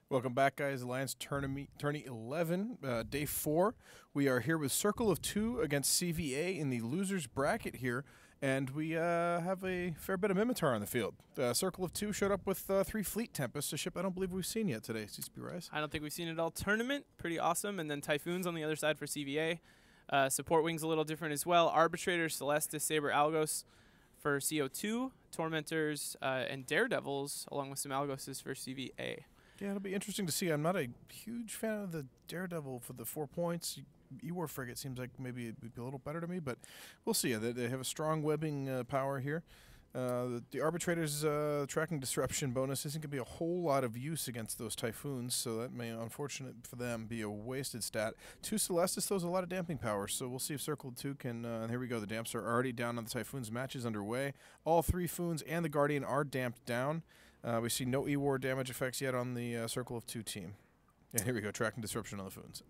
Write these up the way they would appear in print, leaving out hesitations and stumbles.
Welcome back, guys. Alliance Tourney 11, day 4. We are here with Circle of 2 against CVA in the losers bracket here, and we have a fair bit of Mimitar on the field. Circle of 2 showed up with 3 Fleet Tempests, a ship I don't believe we've seen yet today. CCP Rise? I don't think we've seen it all. Tournament, pretty awesome, and then Typhoons on the other side for CVA. Support Wings a little different as well. Arbitrators, Celestis, Saber, Algos for CO2. Tormentors and Daredevils, along with some Algoses for CVA. Yeah, it'll be interesting to see. I'm not a huge fan of the Daredevil for the 4 points. Ewar Frigate seems like maybe it would be a little better to me, but we'll see. They have a strong webbing power here. The Arbitrator's tracking disruption bonus isn't going to be a whole lot of use against those Typhoons, so that may, unfortunate for them, be a wasted stat. 2 Celestis, throws a lot of damping power, so we'll see if Circle 2 can... and here we go, the damps are already down on the Typhoons. Match is underway. All 3 Foons and the Guardian are damped down. We see no Ewar damage effects yet on the Circle of 2 team. And here we go, tracking disruption on the Foons.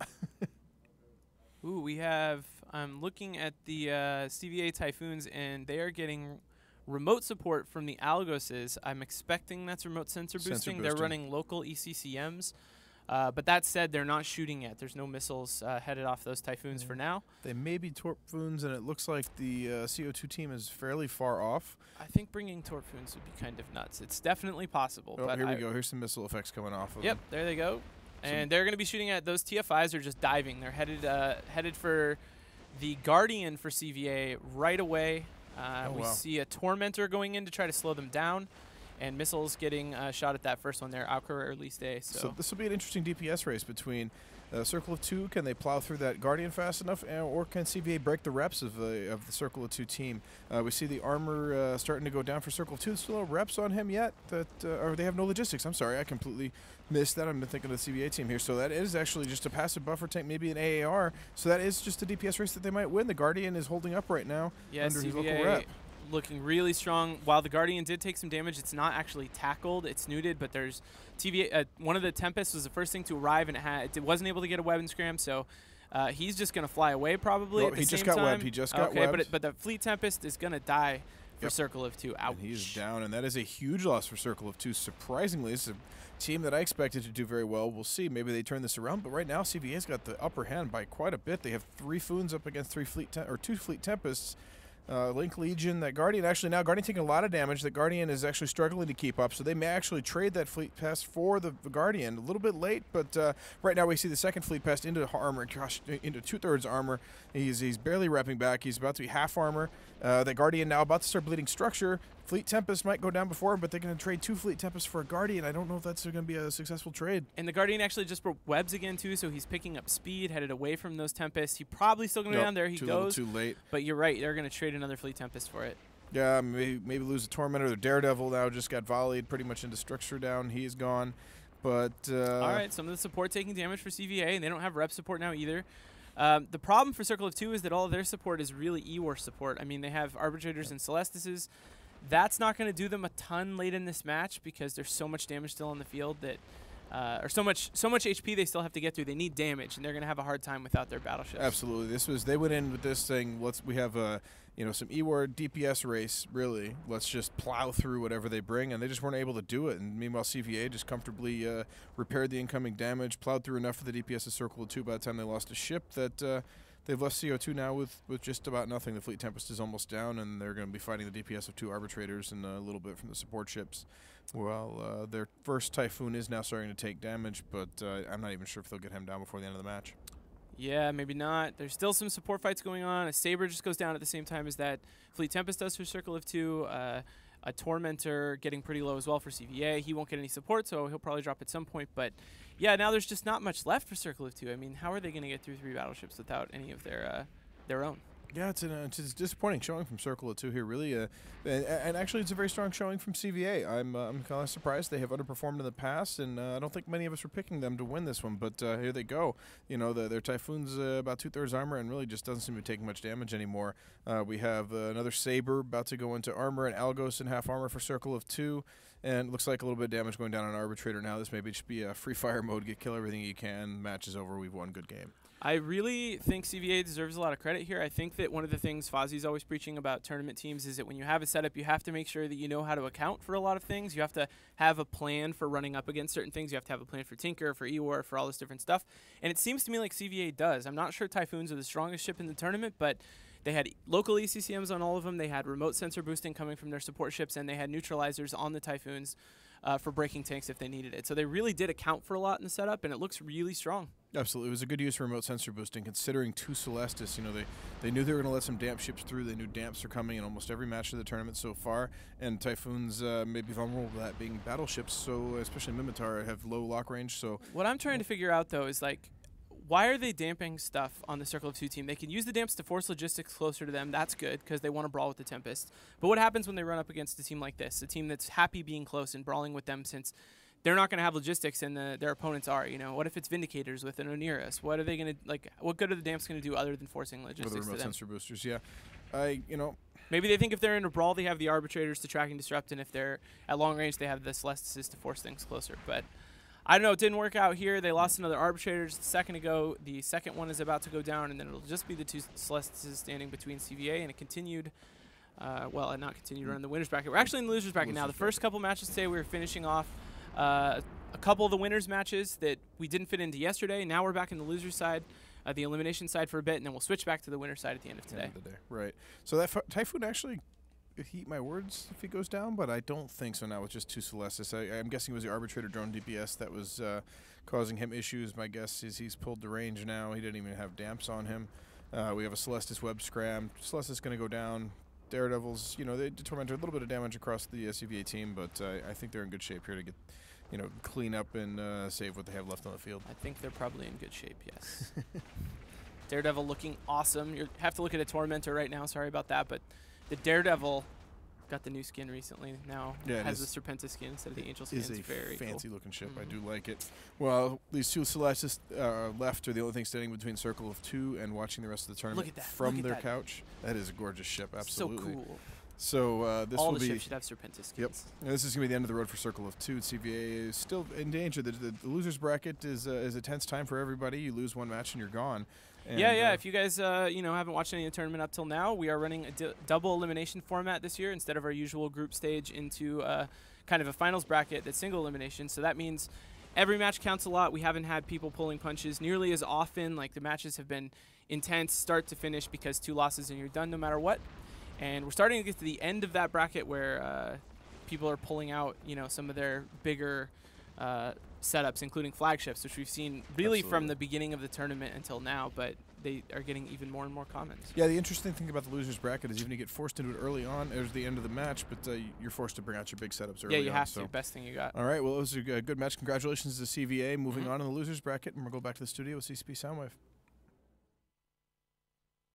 Ooh, we have... I'm looking at the CVA Typhoons, and they are getting remote support from the Algoses. I'm expecting that's remote sensor boosting. They're running local ECCMs. But that said, they're not shooting yet. There's no missiles headed off those Typhoons for now. They may be Torpfoons, and it looks like the CO2 team is fairly far off. I think bringing Torpfoons would be kind of nuts. It's definitely possible. Oh, but here we go. Here's some missile effects coming off of Yep, them. there they go. And they're going to be shooting at those TFIs are just diving. They're headed for the Guardian for CVA right away. We see a Tormentor going in to try to slow them down, and missiles getting shot at that first one there, Alcor or Least A. So this will be an interesting DPS race between Circle of 2. Can they plow through that Guardian fast enough, or can CVA break the reps of the Circle of 2 team? We see the armor starting to go down for Circle of 2. Still no reps on him yet, or they have no logistics. I'm sorry, I completely missed that. I'm thinking of the CVA team here. So that is actually just a passive buffer tank, maybe an AAR. So that is just a DPS race that they might win. The Guardian is holding up right now under his local rep. Looking really strong. While the Guardian did take some damage, it's not actually tackled. It's neuted, but there's TVA. One of the Tempests was the first thing to arrive, and it wasn't able to get a weapon scram, so he's just going to fly away probably. Well, he just got webbed. He just got webbed. But the Fleet Tempest is going to die for Circle of 2. Ouch. And he's down, and that is a huge loss for Circle of 2. Surprisingly, this is a team that I expected to do very well. We'll see. Maybe they turn this around, but right now CVA's got the upper hand by quite a bit. They have 3 Foons up against 2 Fleet Tempests. Link Legion, that Guardian, actually now Guardian taking a lot of damage. The Guardian is actually struggling to keep up, so they may actually trade that Fleet Pest for the Guardian. A little bit late, but right now we see the second Fleet Pest into armor, into 2/3 armor. He's barely repping back. He's about to be half armor. The Guardian now about to start bleeding structure. Fleet Tempest might go down before him, but they're going to trade 2 Fleet Tempests for a Guardian. I don't know if that's going to be a successful trade. And the Guardian actually just broke webs again, too, so he's picking up speed, headed away from those Tempests. He probably still going to go down. There he goes. Too late. But you're right. They're going to trade another Fleet Tempest for it. Yeah, maybe lose a Tormentor. The Daredevil now just got volleyed pretty much into structure down. He's gone. But all right, some of the support taking damage for CVA, and they don't have rep support now either. The problem for Circle of 2 is that all of their support is really Ewar support. I mean, they have Arbitrators and Celestises. That's not going to do them a ton late in this match because there's so much damage still on the field that, or so much HP they still have to get through. They need damage, and they're going to have a hard time without their battleships. Absolutely, they went in with this thing. We have some Ewar DPS race. Really, let's just plow through whatever they bring, and they just weren't able to do it. And meanwhile, CVA just comfortably repaired the incoming damage, plowed through enough for the DPS of Circle of 2 by the time they lost a ship that. They've left CO2 now with just about nothing. The Fleet Tempest is almost down, and they're going to be fighting the DPS of 2 Arbitrators and a little bit from the support ships. Well, their first Typhoon is now starting to take damage, but I'm not even sure if they'll get him down before the end of the match. Yeah, maybe not. There's still some support fights going on. A Saber just goes down at the same time as that Fleet Tempest does for Circle of 2. A Tormentor getting pretty low as well for CVA. He won't get any support, so he'll probably drop at some point. But, yeah, now there's just not much left for Circle of 2. I mean, how are they going to get through 3 battleships without any of their own? Yeah, it's a disappointing showing from Circle of 2 here, really. And actually, it's a very strong showing from CVA. I'm kind of surprised. They have underperformed in the past, and I don't think many of us were picking them to win this one. But here they go. You know, their Typhoon's about 2/3 armor and really just doesn't seem to be taking much damage anymore. We have another Saber about to go into armor and Algos in half armor for Circle of 2. And it looks like a little bit of damage going down on Arbitrator now. This maybe should be a free fire mode, kill everything you can, match is over, we've won, good game. I really think CVA deserves a lot of credit here. I think that one of the things Fozzie's always preaching about tournament teams is that when you have a setup, you have to make sure that you know how to account for a lot of things. You have to have a plan for running up against certain things. You have to have a plan for Tinker, for Ewar, for all this different stuff. And it seems to me like CVA does. I'm not sure Typhoons are the strongest ship in the tournament, but they had local ECCMs on all of them. They had remote sensor boosting coming from their support ships, and they had neutralizers on the Typhoons for breaking tanks if they needed it. So they really did account for a lot in the setup, and it looks really strong. Absolutely. It was a good use for remote sensor boosting, considering 2 Celestis. You know, they knew they were going to let some damp ships through. They knew damps are coming in almost every match of the tournament so far, and Typhoons may be vulnerable to that being battleships, so especially Minmatar have low lock range. So what I'm trying to figure out, though, is like, why are they damping stuff on the Circle of Two team? They can use the damps to force logistics closer to them. That's good because they want to brawl with the Tempest. But what happens when they run up against a team like this, a team that's happy being close and brawling with them since they're not going to have logistics and their opponents are? You know, what if it's Vindicators with an Oniris? What are they going to, like, what good are the damps going to do other than forcing logistics with the remote to them? sensor boosters, yeah. You know, maybe they think if they're in a brawl, they have the Arbitrators to track and disrupt, and if they're at long range, they have the Celestis to force things closer. But I don't know. It didn't work out here. They lost another Arbitrator just a second ago. The second one is about to go down, and then it'll just be the 2 Celestis standing between CVA, and it continued. Well, not continued running the winners bracket. We're actually in the losers bracket now. The first couple matches today, we were finishing off a couple of the winners matches that we didn't fit into yesterday. Now we're back in the losers side, the elimination side for a bit, and then we'll switch back to the winner side at the end of today. Right. So that Typhoon actually could heat my words if he goes down, but I don't think so now with just 2 Celestis. I'm guessing it was the Arbitrator drone DPS that was causing him issues. My guess is he's pulled the range now. He didn't even have damps on him. We have a Celestis web scram. Celestis going to go down. Daredevils, you know, they tormented a little bit of damage across the CVA team, but I think they're in good shape here to get, you know, clean up and save what they have left on the field. I think they're probably in good shape, yes. Daredevil looking awesome. You have to look at a Tormentor right now. Sorry about that, but the Daredevil got the new skin recently. Now has the Serpenta skin instead of the Angel skin. It's very fancy looking ship. I do like it. Well, these 2 Celestis left are the only thing standing between Circle of Two and watching the rest of the tournament from their couch. That is a gorgeous ship. Absolutely. So cool. So this all will the be. ships should have Serpenta skins. Yep. And this is going to be the end of the road for Circle of Two. CVA is still in danger. The losers bracket is a tense time for everybody. You lose one match and you're gone. And yeah. If you guys you know, haven't watched any of the tournament up till now, we are running a double elimination format this year instead of our usual group stage into kind of a finals bracket that's single elimination. So that means every match counts a lot. We haven't had people pulling punches nearly as often. Like, the matches have been intense start to finish because 2 losses and you're done no matter what. And we're starting to get to the end of that bracket where people are pulling out, you know, some of their bigger setups, including flagships, which we've seen really from the beginning of the tournament until now, but they are getting even more and more common. Yeah, the interesting thing about the losers bracket is even you get forced into it early on, there's the end of the match, but you're forced to bring out your big setups early on. Yeah, you have to. Best thing you got. All right, well, it was a good match. Congratulations to CVA. Moving on in the losers bracket, and we'll go back to the studio with CCP Soundwave.